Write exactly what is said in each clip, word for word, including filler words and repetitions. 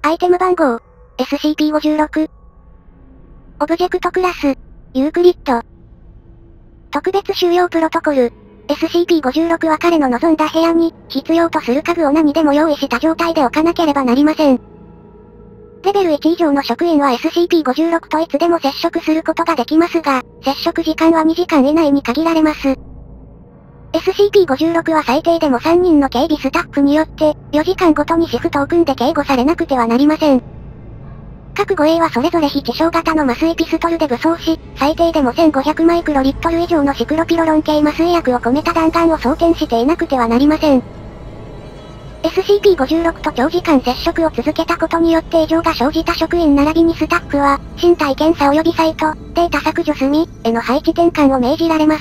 アイテム番号、エスシーピーごじゅうろく。オブジェクトクラス、ユークリッド。特別収容プロトコル、エスシーピーごじゅうろく は彼の望んだ部屋に、必要とする家具を何でも用意した状態で置かなければなりません。レベルいち以上の職員は エスシーピーごじゅうろく といつでも接触することができますが、接触時間はにじかん以内に限られます。エスシーピーごじゅうろく は最低でもさんにんの警備スタッフによって、よじかんごとにシフトを組んで警護されなくてはなりません。各護衛はそれぞれ非地小型の麻酔ピストルで武装し、最低でもせんごひゃくマイクロリットル以上のシクロピロロン系麻酔薬を込めた弾丸を装填していなくてはなりません。エスシーピーごじゅうろく と長時間接触を続けたことによって異常が生じた職員並びにスタッフは、身体検査及びサイト、データ削除済み、への配置転換を命じられます。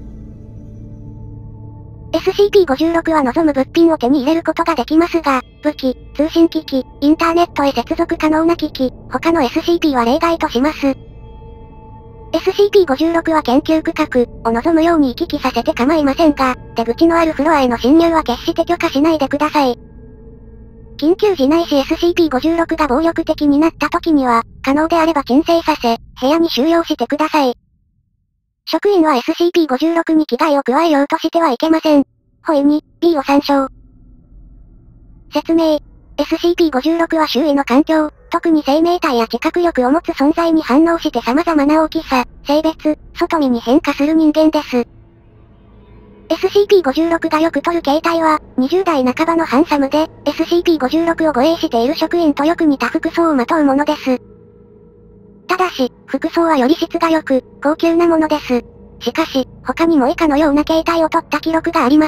エスシーピーごじゅうろく は望む物品を手に入れることができますが、武器、通信機器、インターネットへ接続可能な機器、他の エスシーピー は例外とします。エスシーピーごじゅうろく は研究区画を望むように行き来させて構いませんが、出口のあるフロアへの侵入は決して許可しないでください。緊急時ないし エスシーピーごじゅうろく が暴力的になった時には、可能であれば鎮静させ、部屋に収容してください。職員は エスシーピーごじゅうろく に危害を加えようとしてはいけません。ホイに、B を参照。説明。エスシーピーごじゅうろく は周囲の環境、特に生命体や知覚力を持つ存在に反応して様々な大きさ、性別、外見に変化する人間です。エスシーピーごじゅうろく がよく取る形態は、にじゅうだい半ばのハンサムで、エスシーピーごじゅうろく を護衛している職員とよく似た服装をまとうものです。ただし、服装はより質が良く、高級なものです。しかし、他にも以下のような形態を取った記録があります。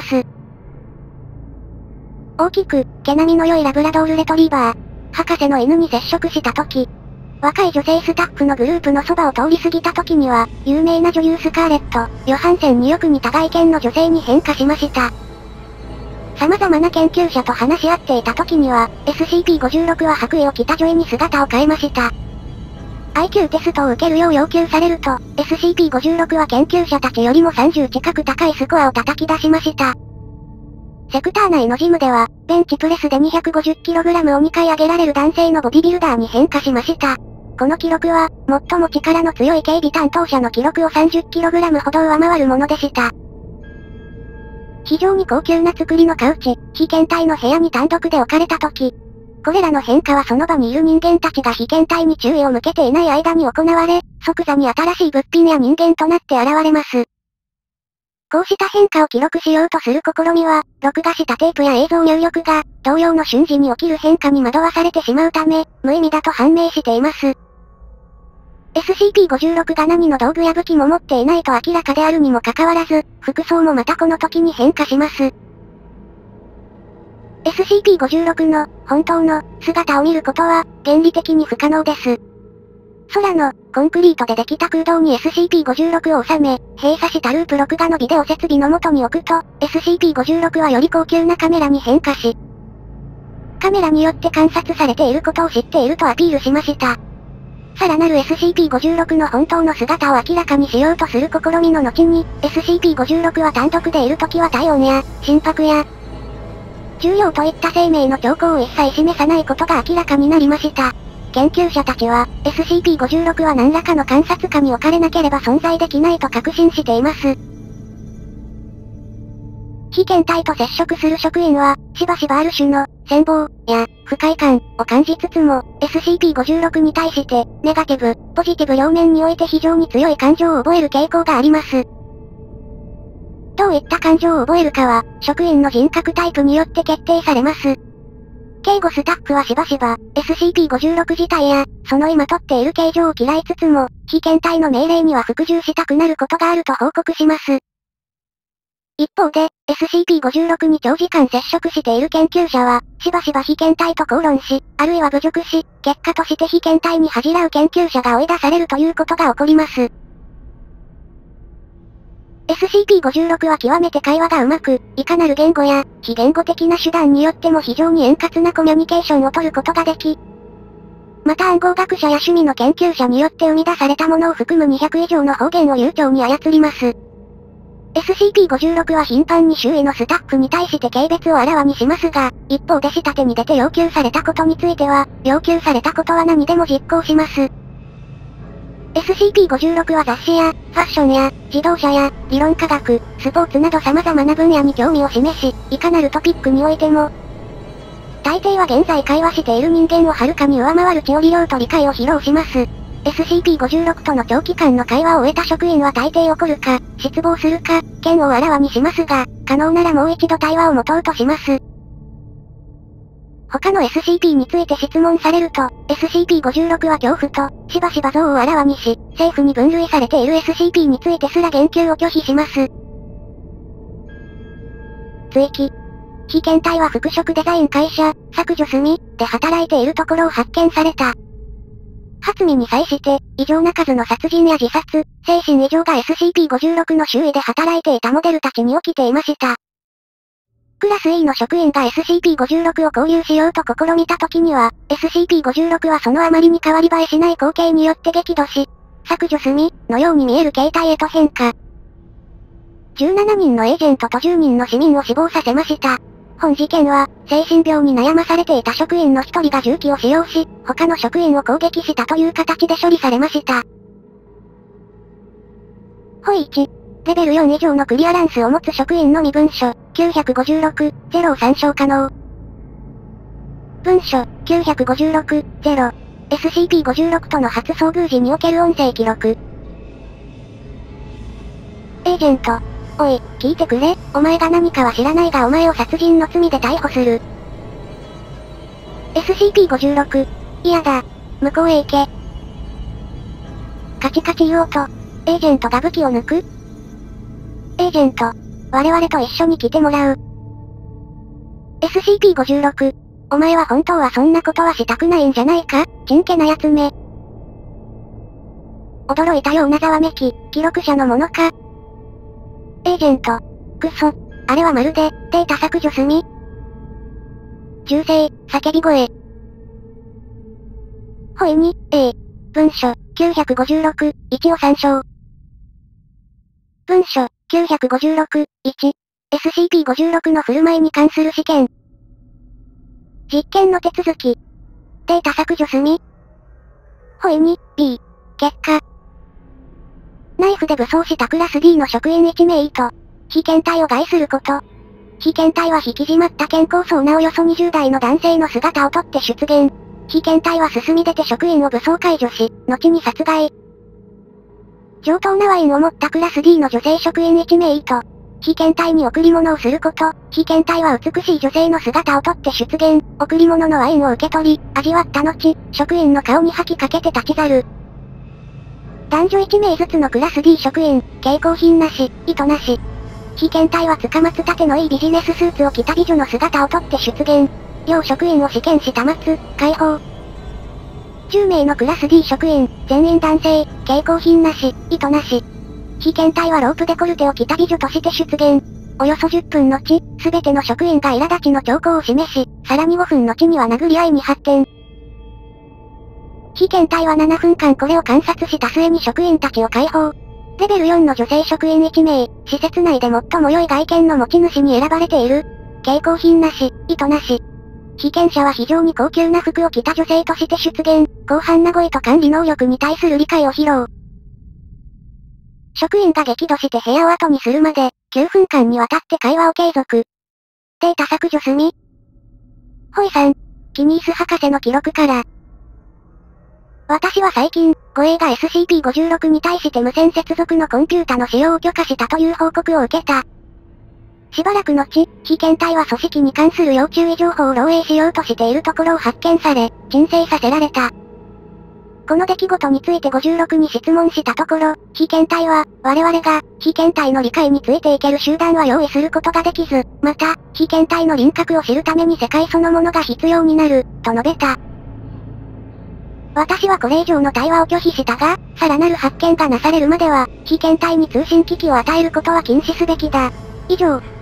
大きく、毛並みの良いラブラドールレトリーバー。博士の犬に接触した時。若い女性スタッフのグループのそばを通り過ぎた時には、有名な女優スカーレット、ヨハンセンによく似た外見の女性に変化しました。様々な研究者と話し合っていた時には、エスシーピーごじゅうろく は白衣を着た女医に姿を変えました。アイキュー テストを受けるよう要求されると、エスシーピーごじゅうろく は研究者たちよりもさんじゅう近く高いスコアを叩き出しました。セクター内のジムでは、ベンチプレスで にひゃくごじゅっキログラム をにかい上げられる男性のボディビルダーに変化しました。この記録は、最も力の強い警備担当者の記録を さんじゅっキログラム ほど上回るものでした。非常に高級な作りのカウチ、非検体の部屋に単独で置かれた時、これらの変化はその場にいる人間たちが被験体に注意を向けていない間に行われ、即座に新しい物品や人間となって現れます。こうした変化を記録しようとする試みは、録画したテープや映像入力が、同様の瞬時に起きる変化に惑わされてしまうため、無意味だと判明しています。エスシーピーごじゅうろく が何の道具や武器も持っていないと明らかであるにもかかわらず、服装もまたこの時に変化します。エスシーピーごじゅうろく の、本当の、姿を見ることは、原理的に不可能です。空の、コンクリートでできた空洞に エスシーピーごじゅうろく を収め、閉鎖したループ録画のビデオ設備の元に置くと、エスシーピーごじゅうろく はより高級なカメラに変化し、カメラによって観察されていることを知っているとアピールしました。さらなる エスシーピーごじゅうろく の本当の姿を明らかにしようとする試みの後に、エスシーピーごじゅうろく は単独でいるときは体温や、心拍や、重量といった生命の兆候を一切示さないことが明らかになりました。研究者たちは、エスシーピーごじゅうろく は何らかの観察下に置かれなければ存在できないと確信しています。被検体と接触する職員は、しばしばある種の、羨望、や、不快感、を感じつつも、エスシーピーごじゅうろく に対して、ネガティブ、ポジティブ両面において非常に強い感情を覚える傾向があります。どういった感情を覚えるかは、職員の人格タイプによって決定されます。警護スタッフはしばしば、エスシーピーごじゅうろく 自体や、その今取っている形状を嫌いつつも、被検体の命令には服従したくなることがあると報告します。一方で、エスシーピーごじゅうろく に長時間接触している研究者は、しばしば被検体と口論し、あるいは侮辱し、結果として被検体に恥じらう研究者が追い出されるということが起こります。エスシーピーごじゅうろく は極めて会話がうまく、いかなる言語や、非言語的な手段によっても非常に円滑なコミュニケーションを取ることができ、また暗号学者や趣味の研究者によって生み出されたものを含むにひゃく以上の方言を悠長に操ります。 エスシーピーごじゅうろく は頻繁に周囲のスタッフに対して軽蔑をあらわにしますが、一方で下手に出て要求されたことについては、要求されたことは何でも実行します。エスシーピーごじゅうろく は雑誌や、ファッションや、自動車や、理論科学、スポーツなど様々な分野に興味を示し、いかなるトピックにおいても、大抵は現在会話している人間をはるかに上回る知を利用と理解を披露します。エスシーピーごじゅうろく との長期間の会話を終えた職員は大抵怒るか、失望するか、嫌悪をあらわにしますが、可能ならもう一度対話を持とうとします。他の エスシーピー について質問されると、エスシーピーごじゅうろく は恐怖と、しばしば憎悪をあらわにし、政府に分類されている エスシーピー についてすら言及を拒否します。追記。被検体は服飾デザイン会社、削除済で働いているところを発見された。発見に際して、異常な数の殺人や自殺、精神異常が エスシーピーごじゅうろく の周囲で働いていたモデルたちに起きていました。クラス E の職員が エスシーピーごじゅうろく を購入しようと試みた時には、エスシーピーごじゅうろく はそのあまりに変わり映えしない光景によって激怒し、削除済のように見える形態へと変化。じゅうななにんのエージェントとじゅうにんの市民を死亡させました。本事件は、精神病に悩まされていた職員の一人が銃器を使用し、他の職員を攻撃したという形で処理されました。ほいいち、レベルよん以上のクリアランスを持つ職員のみ文書、きゅうごろく、ゼロを参照可能。文書、きゅうごろく、ゼロ。エスシーピーごじゅうろく との初遭遇時における音声記録。エージェント。おい、聞いてくれ、お前が何かは知らないがお前を殺人の罪で逮捕する。エスシーピーごじゅうろく。嫌だ。向こうへ行け。カチカチ言おうと、エージェントが武器を抜く？エージェント。我々と一緒に来てもらう。エスシーピーごじゅうろく。お前は本当はそんなことはしたくないんじゃないか？ちんけなやつめ。驚いたようなざわめき、記録者のものか？エージェント。くそ。あれはまるで、データ削除済み？銃声、叫び声。ほいに、A。文書、きゅうごろく、いちを参照。文書、きゅうごろく、いち。エスシーピーごじゅうろく の振る舞いに関する試験。実験の手続き。データ削除済み？ほいに、B。結果。ナイフで武装したクラス D の職員いち名と、被検体を害すること。被検体は引き締まった健康そうなおよそにじゅう代の男性の姿をとって出現。被検体は進み出て職員を武装解除し、後に殺害。上等なワインを持ったクラス D の女性職員いち名と、被検体に贈り物をすること。被検体は美しい女性の姿をとって出現。贈り物のワインを受け取り、味わった後、職員の顔に吐きかけて立ち去る。男女いち名ずつのクラス D 職員、携行品なし、糸なし。被検体は捕まつたてのいいビジネススーツを着た美女の姿をとって出現。要職員を試験した末、解放。じゅう名のクラス D 職員、全員男性、携行品なし、糸なし。被検体はロープデコルテを着た美女として出現。およそじゅっぷん後、すべての職員が苛立ちの兆候を示し、さらにごふん後には殴り合いに発展。被検体はななふんかんこれを観察した末に職員たちを解放。レベルよんの女性職員いち名、施設内で最も良い外見の持ち主に選ばれている。携行品なし、糸なし。被験者は非常に高級な服を着た女性として出現。広範な語彙と管理能力に対する理解を披露。職員が激怒して部屋を後にするまで、きゅうふんかんにわたって会話を継続。データ削除済み？ホイさん、キニース博士の記録から。私は最近、護衛が エスシーピーごじゅうろく に対して無線接続のコンピュータの使用を許可したという報告を受けた。しばらく後、被検体は組織に関する要注意情報を漏洩しようとしているところを発見され、鎮静させられた。この出来事についてごじゅうろくに質問したところ、被検体は、我々が、被検体の理解についていける集団は用意することができず、また、被検体の輪郭を知るために世界そのものが必要になる、と述べた。私はこれ以上の対話を拒否したが、さらなる発見がなされるまでは、被検体に通信機器を与えることは禁止すべきだ。以上。